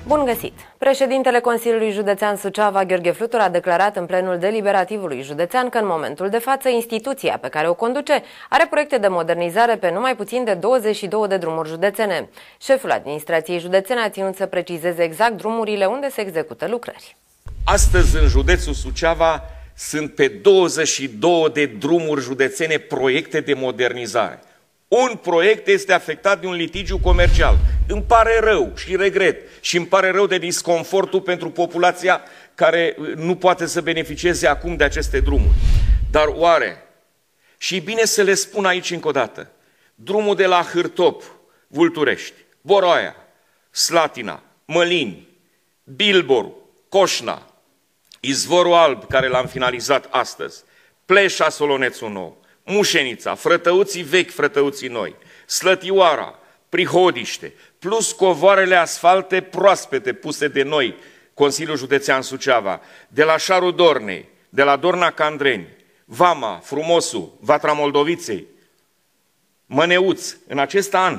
Bun găsit! Președintele Consiliului Județean Suceava, Gheorghe Flutur, a declarat în plenul deliberativului județean că în momentul de față instituția pe care o conduce are proiecte de modernizare pe numai puțin de 22 de drumuri județene. Șeful administrației județene a ținut să precizeze exact drumurile unde se execută lucrări. Astăzi în județul Suceava sunt pe 22 de drumuri județene proiecte de modernizare. Un proiect este afectat de un litigiu comercial. Îmi pare rău și regret și îmi pare rău de disconfortul pentru populația care nu poate să beneficieze acum de aceste drumuri. Dar oare, și bine să le spun aici încă o dată, drumul de la Hârtop, Vulturești, Boroaia, Slatina, Mălini, Bilboru, Coșna, Izvorul Alb, care l-am finalizat astăzi, Pleșa, Solonețul Nou, Mușenița, Frătăuții vechi, Frătăuții noi, Slătioara, Prihodiște, plus covoarele asfalte proaspete puse de noi, Consiliul Județean Suceava, de la Șarul Dornei, de la Dorna Candreni, Vama, Frumosul, Vatra Moldoviței, Măneuț, în acest an,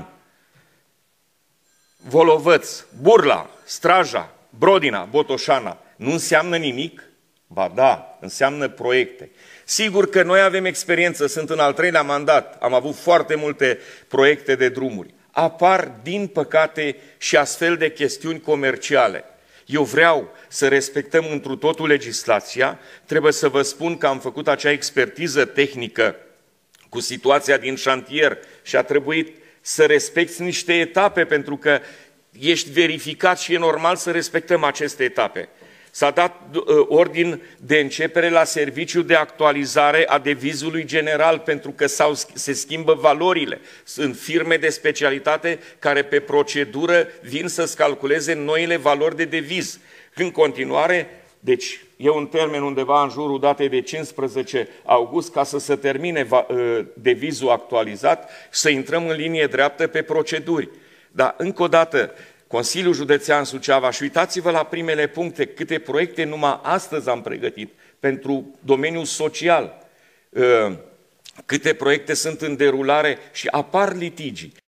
Volovăț, Burla, Straja, Brodina, Botoșana, nu înseamnă nimic? Ba da, înseamnă proiecte. Sigur că noi avem experiență, sunt în al 3-lea mandat, am avut foarte multe proiecte de drumuri. Apar, din păcate, și astfel de chestiuni comerciale. Eu vreau să respectăm întru totul legislația, trebuie să vă spun că am făcut acea expertiză tehnică cu situația din șantier și a trebuit să respecti niște etape pentru că ești verificat și e normal să respectăm aceste etape. S-a dat ordin de începere la serviciul de actualizare a devizului general pentru că se schimbă valorile. Sunt firme de specialitate care pe procedură vin să-ți calculeze noile valori de deviz. În continuare, deci e un termen undeva în jurul datei de 15 august ca să se termine devizul actualizat, să intrăm în linie dreaptă pe proceduri. Dar încă o dată, Consiliul Județean Suceava, și uitați-vă la primele puncte, câte proiecte numai astăzi am pregătit pentru domeniul social, câte proiecte sunt în derulare și apar litigii.